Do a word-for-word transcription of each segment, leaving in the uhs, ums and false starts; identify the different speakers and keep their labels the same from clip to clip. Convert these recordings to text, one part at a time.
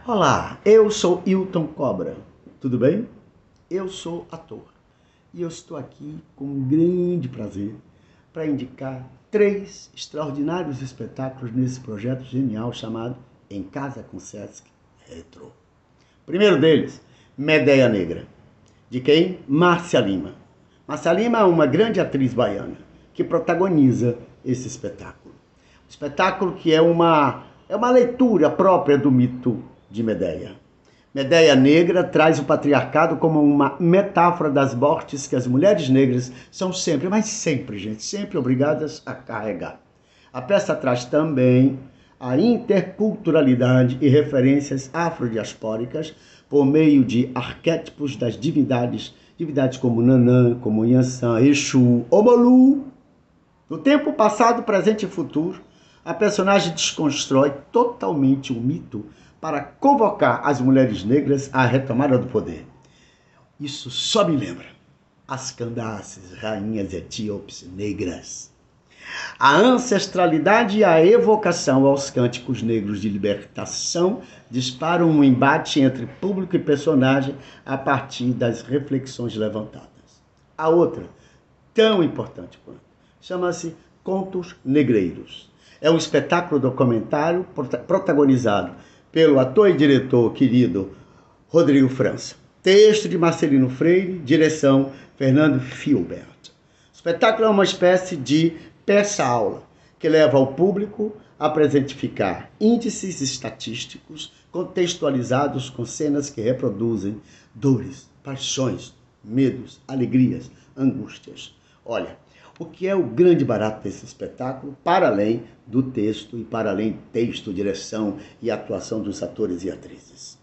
Speaker 1: Olá, eu sou Hilton Cobra, tudo bem? Eu sou ator e eu estou aqui com um grande prazer para indicar três extraordinários espetáculos nesse projeto genial chamado Em Casa com Sesc Retro. O primeiro deles, Medéia Negra, de quem? Márcia Lima. Márcia Lima é uma grande atriz baiana que protagoniza esse espetáculo. Um espetáculo que é uma, é uma leitura própria do mito de Medéia. Medéia Negra traz o patriarcado como uma metáfora das mortes que as mulheres negras são sempre, mas sempre, gente, sempre obrigadas a carregar. A peça traz também a interculturalidade e referências afrodiaspóricas por meio de arquétipos das divindades, divindades como Nanã, como Yansan, Exu, Omolu. No tempo passado, presente e futuro, a personagem desconstrói totalmente o mito para convocar as mulheres negras à retomada do poder. Isso só me lembra as Candaces, rainhas etíopes negras. A ancestralidade e a evocação aos cânticos negros de libertação disparam um embate entre público e personagem a partir das reflexões levantadas. A outra, tão importante quanto, chama-se Contos Negreiros. É um espetáculo documentário protagonizado pelo ator e diretor querido Rodrigo França. Texto de Marcelino Freire, direção Fernando Filbert. O espetáculo é uma espécie de peça-aula que leva ao público a presentificar índices estatísticos contextualizados com cenas que reproduzem dores, paixões, medos, alegrias, angústias. Olha, o que é o grande barato desse espetáculo, para além do texto e para além do texto, direção e atuação dos atores e atrizes?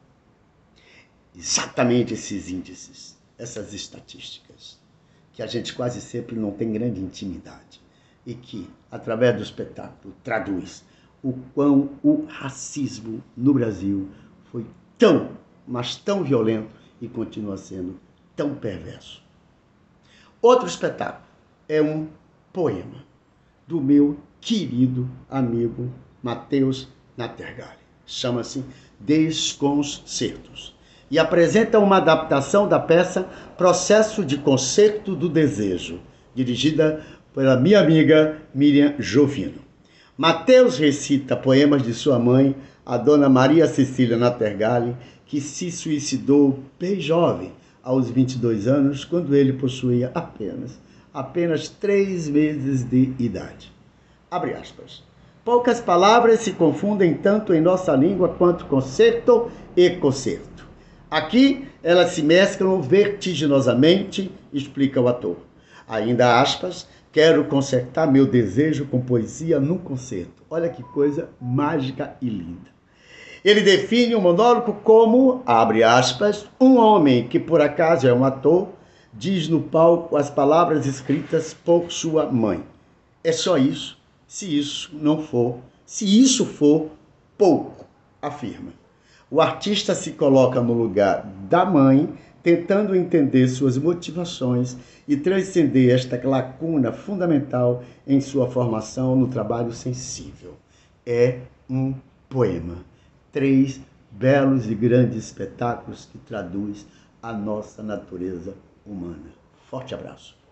Speaker 1: Exatamente esses índices, essas estatísticas, que a gente quase sempre não tem grande intimidade e que, através do espetáculo, traduz o quão o racismo no Brasil foi tão, mas tão violento e continua sendo tão perverso. Outro espetáculo é um poema do meu querido amigo Matheus Nattergalli. Chama-se Desconcertos e apresenta uma adaptação da peça Processo de Concerto do Desejo, dirigida pela minha amiga Miriam Jovino. Matheus recita poemas de sua mãe, a dona Maria Cecília Nattergalli, que se suicidou bem jovem, aos vinte e dois anos, quando ele possuía apenas apenas três meses de idade. Abre aspas. Poucas palavras se confundem tanto em nossa língua quanto concerto e concerto. Aqui elas se mesclam vertiginosamente, explica o ator. Ainda aspas, quero concertar meu desejo com poesia num concerto. Olha que coisa mágica e linda. Ele define o monólogo como, abre aspas, um homem que por acaso é um ator, diz no palco as palavras escritas por sua mãe. É só isso, se isso não for, se isso for pouco, afirma. O artista se coloca no lugar da mãe, tentando entender suas motivações e transcender esta lacuna fundamental em sua formação no trabalho sensível. É um poema. Três belos e grandes espetáculos que traduz a nossa natureza humana. Forte abraço.